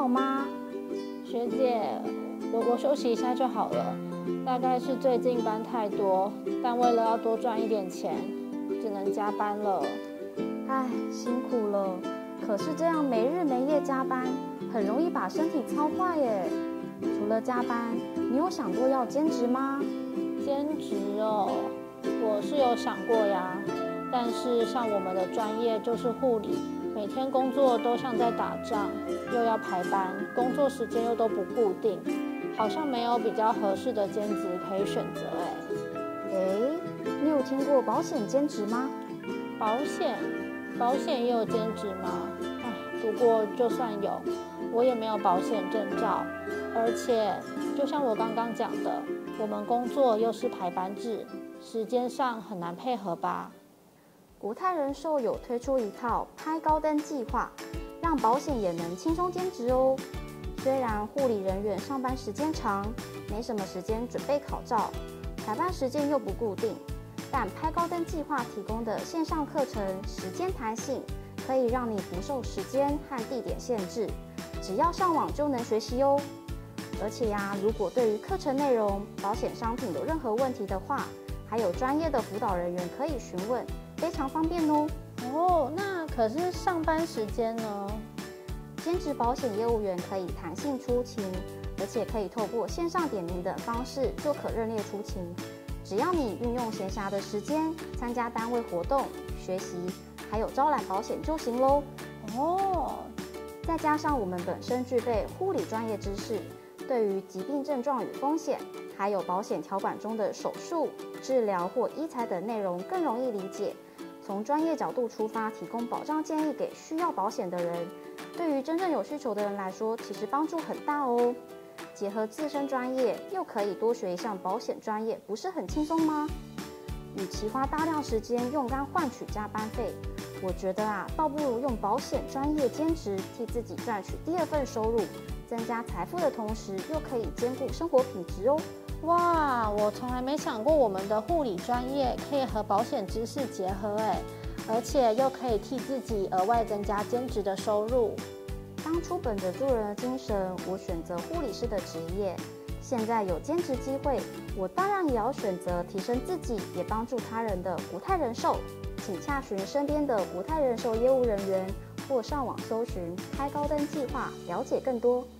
好吗？ 学姐，我休息一下就好了。大概是最近班太多，但为了要多赚一点钱，只能加班了。 唉，辛苦了。可是这样没日没夜加班，很容易把身体操坏耶。除了加班，你有想过要兼职吗？ 兼职哦，我是有想过呀。但是像我们的专业就是护理，每天工作都像在打仗，又要排班，工作时间又都不固定，好像没有比较合适的兼职可以选择你有听过保险兼职吗？ 保险也有兼职吗？不过就算有，我也没有保险证照，而且就像我刚刚讲的，我们工作又是排班制，时间上很难配合吧。 国泰人寿有推出一套拍高登计划，让保险也能轻松兼职哦。虽然护理人员上班时间长，没什么时间准备考照，排班时间又不固定，但拍高登计划提供的线上课程时间弹性，可以让你不受时间和地点限制，只要上网就能学习哦。而且如果对于课程内容、保险商品有任何问题的话，还有专业的辅导人员可以询问，非常方便哦。 那可是上班时间呢？ 兼职保险业务员可以弹性出勤，而且可以透过线上点名的方式就可认列出勤。只要你运用闲暇的时间参加单位活动、学习，还有招揽保险就行咯。再加上我们本身具备护理专业知识，对于疾病症状与风险，还有保险条款中的手术、治疗或医材等内容更容易理解，从专业角度出发，提供保障建议给需要保险的人。对于真正有需求的人来说，其实帮助很大哦。结合自身专业，又可以多学一项保险专业，不是很轻松吗？与其花大量时间用肝换取加班费，我觉得倒不如用保险专业兼职，替自己赚取第二份收入，增加财富的同时，又可以兼顾生活品质哦。 哇，我从来没想过我们的护理专业可以和保险知识结合而且又可以替自己额外增加兼职的收入。 当初本着助人的精神，我选择护理师的职业。现在有兼职机会，我当然也要选择提升自己，也帮助他人的国泰人寿。请洽询身边的国泰人寿业务人员，或上网搜寻拍高登计划，了解更多。